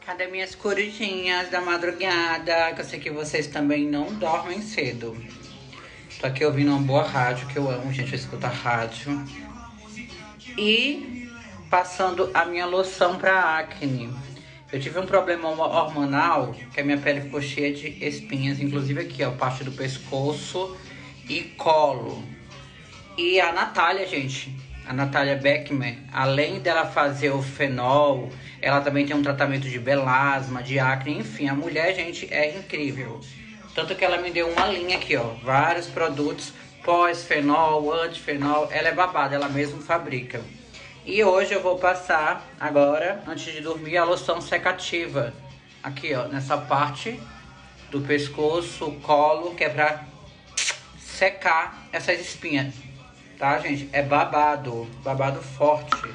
Cadê minhas corujinhas da madrugada? Que eu sei que vocês também não dormem cedo. Tô aqui ouvindo uma boa rádio, que eu amo, gente, eu escuto a rádio. E passando a minha loção pra acne. Eu tive um problema hormonal, que a minha pele ficou cheia de espinhas, inclusive aqui, ó, parte do pescoço e colo. E a Natália, gente, a Natália Beckman, além dela fazer o fenol, ela também tem um tratamento de melasma, de acne, enfim, a mulher, gente, é incrível. Tanto que ela me deu uma linha aqui, ó, vários produtos pós-fenol, anti-fenol, ela é babada, ela mesma fabrica. E hoje eu vou passar agora, antes de dormir, a loção secativa. Aqui, ó, nessa parte do pescoço, colo, que é pra secar essas espinhas. Tá, gente? É babado, babado forte.